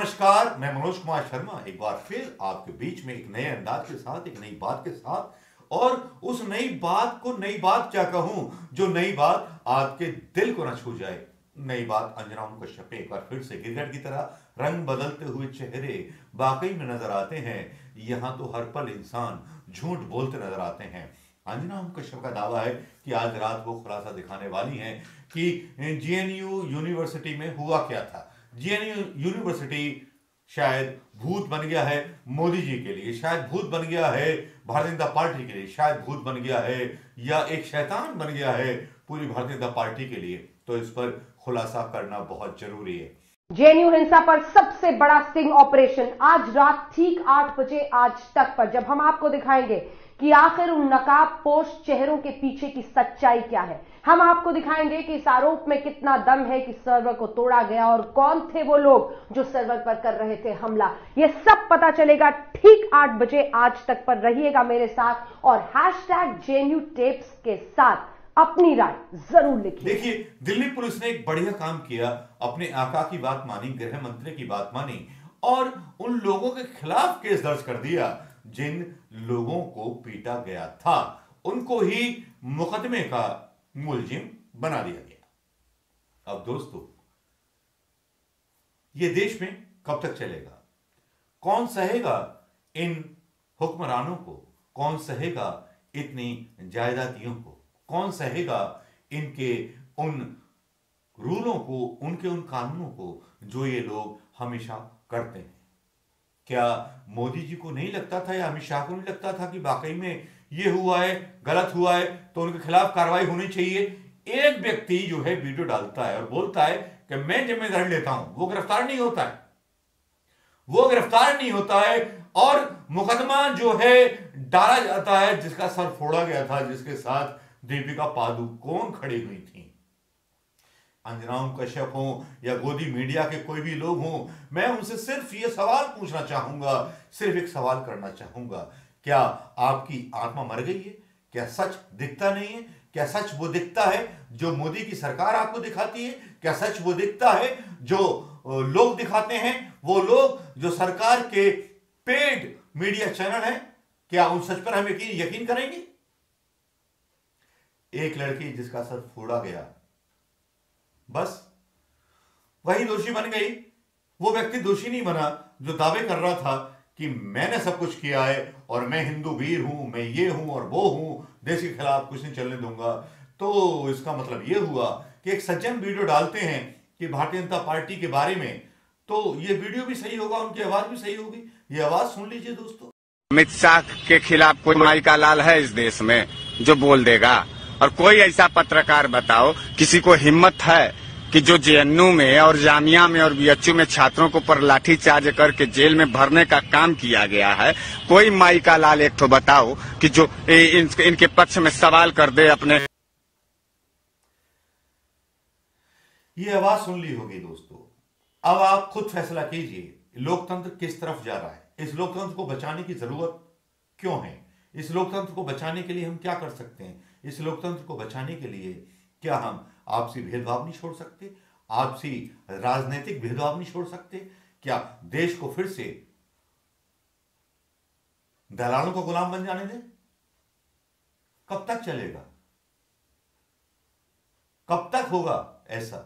नमस्कार, मैं मनोज कुमार शर्मा एक बार फिर आपके बीच में एक नए अंदाज के साथ, एक नई बात के साथ, और उस नई बात को नई बात क्या कहूं, जो नई बात आपके दिल को न छू जाए। नई बात अंजना कश्यप एक बार फिर से गिरगिट की तरह रंग बदलते हुए चेहरे वाकई में नजर आते हैं। यहां तो हर पल इंसान झूठ बोलते नजर आते हैं। अंजना कश्यप का दावा है कि आज रात वो खुलासा दिखाने वाली हैं कि जेएनयू यूनिवर्सिटी में हुआ क्या था। जेएनयू यूनिवर्सिटी शायद भूत बन गया है मोदी जी के लिए, शायद भूत बन गया है भारतीय जनता पार्टी के लिए, शायद भूत बन गया है या एक शैतान बन गया है पूरी भारतीय जनता पार्टी के लिए। तो इस पर खुलासा करना बहुत जरूरी है। जेएनयू हिंसा पर सबसे बड़ा स्टिंग ऑपरेशन आज रात ठीक 8 बजे आज तक पर, जब हम आपको दिखाएंगे कि आखिर उन नकाब पोश चेहरों के पीछे की सच्चाई क्या है। हम आपको दिखाएंगे कि इस आरोप में कितना दम है कि सर्वर को तोड़ा गया और कौन थे वो लोग जो सर्वर पर कर रहे थे हमला। यह सब पता चलेगा ठीक 8 बजे आज तक पर। रहिएगा मेरे साथ और हैशटैग जेएनयू टेप्स के साथ अपनी राय जरूर लिखिए। देखिए, दिल्ली पुलिस ने एक बढ़िया काम किया, अपने आका की बात मानी, गृह मंत्री की बात मानी और उन लोगों के खिलाफ केस दर्ज कर दिया जिन लोगों को पीटा गया था। उनको ही मुकदमे का मुलजिम बना दिया गया। अब दोस्तों, यह देश में कब तक चलेगा? कौन सहेगा इन हुक्मरानों को? कौन सहेगा इतनी जायदादियों को? कौन सहेगा इनके उन रूलों को, उनके उन कानूनों को जो ये लोग हमेशा करते हैं? क्या मोदी जी को नहीं लगता था या अमित शाह को नहीं लगता था कि वाकई में ये हुआ है, गलत हुआ है तो उनके खिलाफ कार्रवाई होनी चाहिए? एक व्यक्ति जो है वीडियो डालता है और बोलता है कि मैं जिम्मेदारी लेता हूं, वो गिरफ्तार नहीं होता है, वो गिरफ्तार नहीं होता है और मुकदमा जो है डाला जाता है जिसका सर फोड़ा गया था, जिसके साथ दीपिका पादुकोण खड़ी हुई थी। अंजना कश्यप हो या गोदी मीडिया के कोई भी लोग हों, मैं उनसे सिर्फ ये सवाल पूछना चाहूंगा, सिर्फ एक सवाल करना चाहूंगा, क्या आपकी आत्मा मर गई है? क्या सच दिखता नहीं है? क्या सच वो दिखता है जो मोदी की सरकार आपको दिखाती है? क्या सच वो दिखता है जो लोग दिखाते हैं, वो लोग जो सरकार के पेड मीडिया चैनल हैं? क्या उन सच पर हम यकीन करेंगे? एक लड़की जिसका सर फोड़ा गया, बस वही दोषी बन गई। वो व्यक्ति दोषी नहीं बना जो दावे कर रहा था कि मैंने सब कुछ किया है और मैं हिंदू वीर हूं, मैं ये हूं और वो हूं, देश के खिलाफ कुछ नहीं चलने दूंगा। तो इसका मतलब यह हुआ कि एक सज्जन वीडियो डालते हैं कि भारतीय जनता पार्टी के बारे में, तो ये वीडियो भी सही होगा, उनकी आवाज भी सही होगी। ये आवाज सुन लीजिए दोस्तों। अमित शाह के खिलाफ कोई माई का लाल है इस देश में जो बोल देगा? और कोई ऐसा पत्रकार बताओ, किसी को हिम्मत है कि जो जेएनयू में और जामिया में और बीएचयू में छात्रों को पर लाठी चार्ज करके जेल में भरने का काम किया गया है, कोई माई का लाल एक तो बताओ कि जो इनके पक्ष में सवाल कर दे अपने। ये आवाज सुन ली होगी दोस्तों। अब आप खुद फैसला कीजिए, लोकतंत्र किस तरफ जा रहा है? इस लोकतंत्र को बचाने की जरूरत क्यों है? इस लोकतंत्र को बचाने के लिए हम क्या कर सकते हैं? इस लोकतंत्र को बचाने के लिए क्या हम आपसी भेदभाव नहीं छोड़ सकते? आपसी राजनीतिक भेदभाव नहीं छोड़ सकते? क्या देश को फिर से दलालों का गुलाम बन जाने दें? कब तक चलेगा? कब तक होगा ऐसा?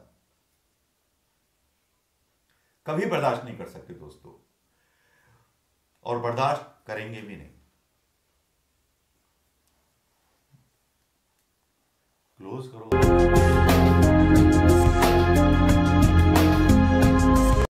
कभी बर्दाश्त नहीं कर सकते दोस्तों, और बर्दाश्त करेंगे भी नहीं। क्लोज करो।